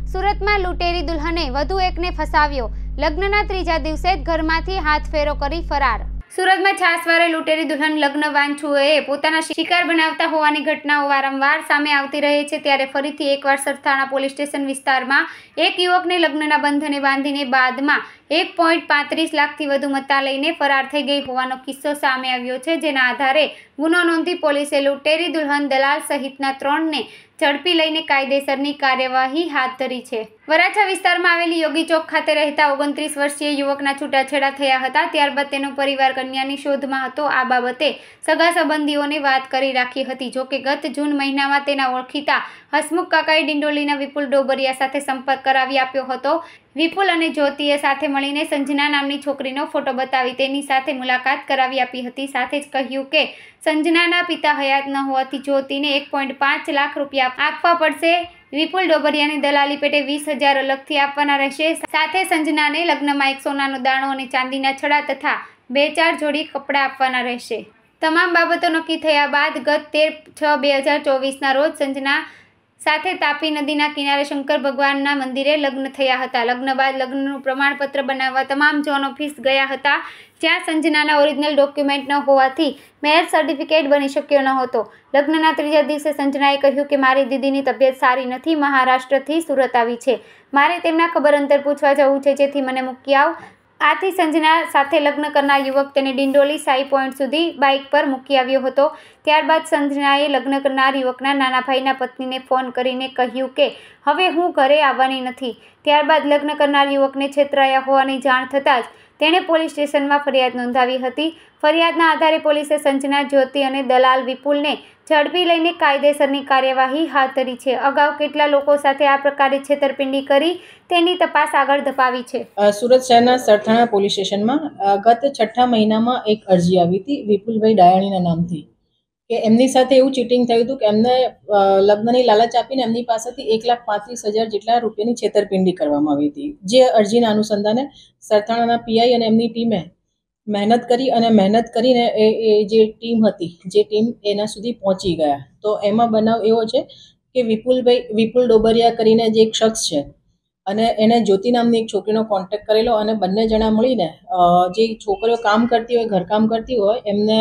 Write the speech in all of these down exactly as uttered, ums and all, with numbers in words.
સુરતમાં લૂંટેરી દુલ્હને વધુ એકને ફસાવ્યો. લગ્નના ત્રીજા દિવસે જ ઘરમાંથી હાથફેરો કરી ફરાર. સુરતમાં છાસવારે લૂંટેરી દુલ્હન લગ્ન વાંછુઓએ પોતાના શિકાર બનાવતા હોવાની ઘટનાઓ વારંવાર સામે આવતી રહે છે. ત્યારે ફરીથી એકવાર સરથાણા પોલીસ સ્ટેશન વિસ્તારમાં એક યુવકને લગ્નના બંધને બાંધીને બાદમાં એક પોઈન્ટ પાંત્રીસ લાખથી વધુ મત્તા લઈને ફરાર થઈ ગઈ હોવાનો કિસ્સો સામે આવ્યો છે. જેના આધારે ગુનો નોંધી પોલીસે લૂંટેરી દુલ્હન દલાલ સહિતના ત્રણને ઝડપી લઈને કાયદેસરની કાર્યવાહી હાથ ધરી છે. વરાછા વિસ્તારમાં આવેલી યોગી ચોક ખાતે રહેતા ઓગણત્રીસ વર્ષીય યુવકના છૂટાછેડા થયા હતા. ત્યારબાદ તેનો પરિવાર કન્યાની શોધમાં હતો. આ બાબતે સગા સંબંધીઓને વાત કરી રાખી હતી. જોકે ગત જૂન મહિનામાં તેના ઓળખીતા હસમુખ કાકાએ ડિંડોલીના વિપુલ ડોબરિયા સાથે સંપર્ક કરાવી આપ્યો હતો. વિપુલ અને જ્યોતિએ સાથે મળીને સંજના નામની છોકરીનો ફોટો બતાવી તેની સાથે મુલાકાત કરાવી આપી હતી. સાથે જ કહ્યું કે સંજનાના પિતા હયાત ન હોવાથી જ્યોતિને એક પોઈન્ટ પાંચ લાખ રૂપિયા આપવા પડશે. વિપુલ ડોબરિયાની દલાલી પેટે વીસ હજાર અલગથી આપવાના રહેશે. સાથે સંજનાને લગ્નમાં એક સોનાનો દાણો અને ચાંદીના છડા તથા બે ચાર જોડી કપડાં આપવાના રહેશે. તમામ બાબતો નક્કી થયા બાદ ગત તેર છ બે હજાર ચોવીસના રોજ સંજના સાથે તાપી નદીના કિનારે શંકર ભગવાનના મંદિરે લગ્ન થયા હતા. લગ્ન બાદ લગ્નનું પ્રમાણપત્ર બનાવવા તમામ ઝોન ઓફિસ ગયા હતા, જ્યાં સંજનાના ઓરિજિનલ ડોક્યુમેન્ટ ન હોવાથી મેરેજ સર્ટિફિકેટ બની શક્યો ન હતો. લગ્નના ત્રીજા દિવસે સંજનાએ કહ્યું કે મારી દીદીની તબિયત સારી નથી, મહારાષ્ટ્રથી સુરત આવી છે, મારે તેમના ખબર અંતર પૂછવા જવું છે, જેથી મને મૂકી આવ. આથી સંજના સાથે લગ્ન કરનાર યુવક તેને ડિંડોલી સાઈ પોઈન્ટ સુધી બાઇક પર મૂકી આવ્યો હતો. ત્યારબાદ સંજનાએ લગ્ન કરનાર યુવકના નાના ભાઈના પત્નીને ફોન કરીને કહ્યું કે હવે હું ઘરે આવવાની નથી. ત્યારબાદ લગ્ન કરનાર યુવકને છેતરાયા હોવાની જાણ થતાં જ તેણે પોલીસ સ્ટેશનમાં ફરિયાદ નોંધાવી હતી. ફરિયાદના આધારે પોલીસે સંજના, જ્યોતિ અને દલાલ વિપુલને ઝડપી લઈને કાયદેસરની કાર્યવાહી હાથ ધરી છે. અગાઉ કેટલા લોકો સાથે આ પ્રકારે છેતરપિંડી કરી તેની તપાસ આગળ ધપાવી છે. સુરત શહેરના સરથાણા પોલીસ સ્ટેશનમાં ગત છઠ્ઠા મહિનામાં એક અરજી આવી હતી વિપુલભાઈ ડાયાણીના નામથી કે એમની સાથે એવું ચીટિંગ થયું હતું કે એમને લગ્નની લાલચ આપીને એમની પાસેથી એક લાખ પાંત્રીસ હજાર જેટલા રૂપિયાની છેતરપિંડી કરવામાં આવી હતી. જે અરજીના અનુસંધાને સરથાણાના પીઆઈ અને એમની ટીમે મહેનત કરી અને મહેનત કરીને એ એ જે ટીમ હતી જે ટીમ એના સુધી પહોંચી ગયા. તો એમાં બનાવ એવો છે કે વિપુલભાઈ વિપુલ ડોબરિયા કરીને જે એક શખ્સ છે અને એને જ્યોતિ નામની એક છોકરીનો કોન્ટેક્ટ કરેલો અને બંને જણા મળીને જે છોકરીઓ કામ કરતી હોય, ઘરકામ કરતી હોય, એમને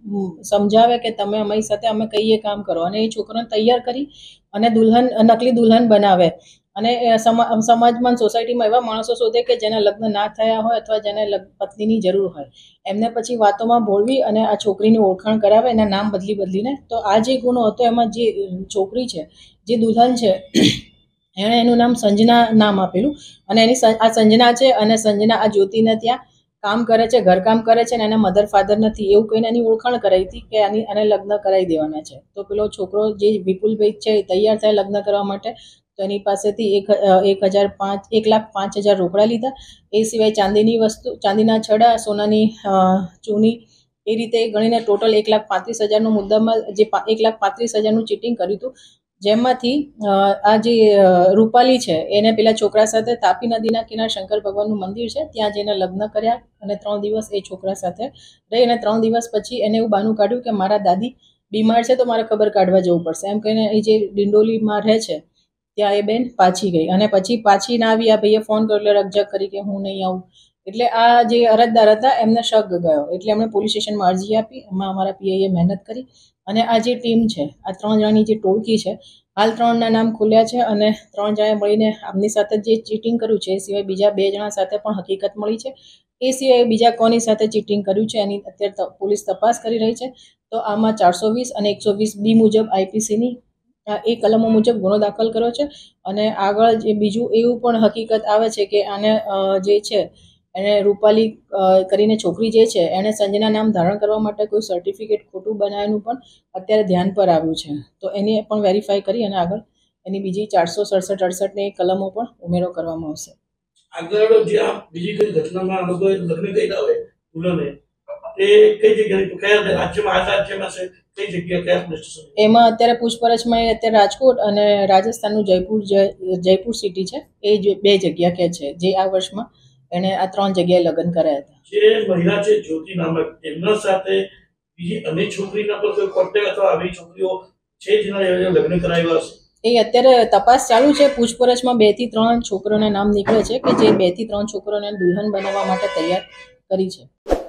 સમજાવે કે તમે અમારી સાથે અમે કહીએ કામ કરો, અને એ છોકરીઓને તૈયાર કરી અને દુલ્હન નકલી દુલ્હન બનાવે અને સમાજમાં સોસાયટીમાં એવા માણસો શોધે કે જેના લગ્ન ના થયા હોય અથવા જેને પત્નીની જરૂર હોય, એમને પછી વાતોમાં ભોળવી અને આ છોકરીની ઓળખાણ કરાવે, એના નામ બદલી બદલીને. તો આ જે ગુનો હતો એમાં જે છોકરી છે, જે દુલ્હન છે, એણે એનું નામ સંજના નામ આપેલું અને એની આ સંજના છે અને સંજના આ જ્યોતિને ત્યાં કામ કરે છે, ઘરકામ કરે છે અને એના મધર ફાધર નથી એવું કહીને એની ઓળખાણ કરાવી હતી કે આની આને લગ્ન કરાવી દેવાના છે. તો પેલો છોકરો જે વિપુલભાઈ છે એ તૈયાર થાય લગ્ન કરવા માટે. તો એની પાસેથી એક એક હજાર પાંચ એક લાખ પાંચ હજાર રોકડા લીધા. એ સિવાય ચાંદીની વસ્તુ, ચાંદીના છડા, સોનાની ચૂની, એ રીતે ગણીને ટોટલ એક લાખ પાંત્રીસ હજારનું મુદ્દામાં જે એક લાખ પાંત્રીસ હજારનું ચીટિંગ કર્યું હતું. જેમાંથી આ જે રૂપાલી છે એને પેલા છોકરા સાથે તાપી નદીના કિનારે શંકર ભગવાનનું મંદિર છે ત્યાં જઈને લગ્ન કર્યા અને ત્રણ દિવસ એ છોકરા સાથે રહી અને ત્રણ દિવસ પછી એને એવું બહાનું કાઢ્યું કે મારા દાદી બીમાર છે તો મારે ખબર કાઢવા જવું પડશે, એમ કહીને એ જે ડિંડોલીમાં રહે છે ત્યાં એ બેન પાછી ગઈ અને પછી પાછી ના આવી. આ ભાઈએ ફોન કર્યો, રકઝક કરી કે હું નહીં આવું. એટલે આ જે અરજદાર હતા એમને શક ગયો એટલે એમણે પોલીસ સ્ટેશનમાં અરજી આપી. એમાં અમારા પીઆઈએ મહેનત કરી અને આ જે ટીમ છે, આ ત્રણ જણાની જે ટોળકી છે, હાલ ત્રણના નામ ખુલ્યા છે અને ત્રણ જણાએ મળીને આમની સાથે જે ચીટિંગ કર્યું છે એ સિવાય બીજા બે જણા સાથે પણ હકીકત મળી છે. એ સિવાય બીજા કોની સાથે ચીટિંગ કર્યું છે એની અત્યારે પોલીસ તપાસ કરી રહી છે. તો આમાં ચારસો વીસ અને એકસો વીસ બી મુજબ આઈપીસીની એ કલમો મુજબ ગુનો દાખલ કર્યો છે અને આગળ જે બીજું એવું પણ હકીકત આવે છે કે આને જે છે એને રૂપાલી કરીને છોકરી જે છે એણે સંજના નામ ધારણ કરવા માટે કોઈ સર્ટિફિકેટ ખોટું બનાવ્યાનું પણ અત્યારે ધ્યાન પર આવ્યું છે. તો એને પણ વેરીફાઈ કરી અને આગળ એની બીજી ચારસો સડસઠ અડસઠની કલમો પણ ઉમેરો કરવામાં આવશે. આગળ જે આ બીજી કઈ ઘટનામાં આ લોકો લગ્ન કર્યા હોય દુલ્હને એ કઈ જગ્યાએ કયા રાજ્યમાં આ રાજ્યમાં છે, કઈ જગ્યાએ કયા પોલીસ સ્ટેશન? એમાં અત્યારે પૂછપરછમાં અત્યારે રાજકોટ અને રાજસ્થાનનું જયપુર જયપુર સિટી છે એ બે જગ્યા કે છે જે આ વર્ષમાં એને આ ત્રણ જગ્યાએ લગ્ન કર્યા હતા. જે મહિલા છે જ્યોતિ નામક, એમના સાથે બીજી અનેક છોકરીના પર કોઈ કોન્ટેક્ટ અથવા આવી છોકરીઓ છે જેના લગ્ન કરાવ્યા હશે? એ અત્યારે તપાસ ચાલુ છે. પૂછપરછમાં બે થી ત્રણ છોકરોના નામ નીકળે છે કે જે બે થી ત્રણ છોકરોને દુલ્હન બનાવવા માટે તૈયાર કરી છે.